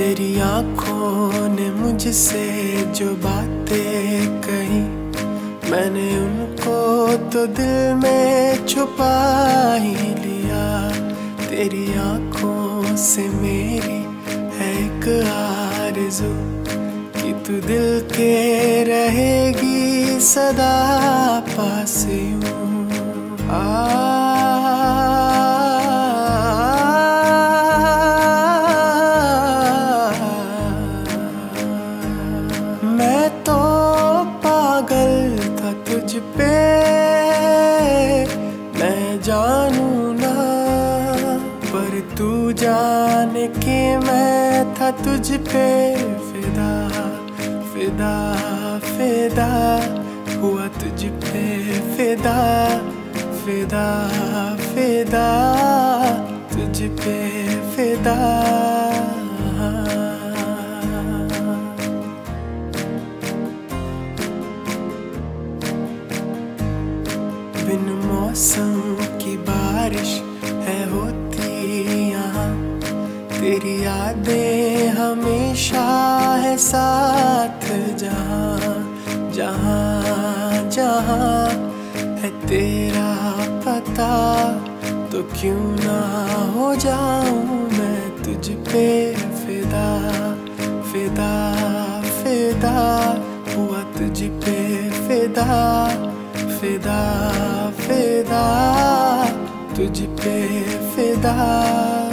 तेरी आंखों ने मुझसे जो बातें कही, मैंने उनको तो दिल में छुपा ही लिया। तेरी आंखों से मेरी है एक आरज़ू कि तू दिल के रहेगी सदा पास यूं। मैं तो पागल था तुझ पे, मैं जानू ना, पर तू जाने कि मैं था तुझ पे फिदा। फिदा फिदा हुआ तुझ पे फिदा, फिदा फिदा तुझ पे फिदा। बिन मौसम की बारिश है होती यहाँ, तेरी यादें हमेशा है साथ। जहाँ जहाँ जहाँ है तेरा पता, तो क्यों ना हो जाऊं मैं तुझ पे फिदा। फिदा फिदा हुआ तुझ पे फिदा, फिदा फिदा तुझ पे फिदा।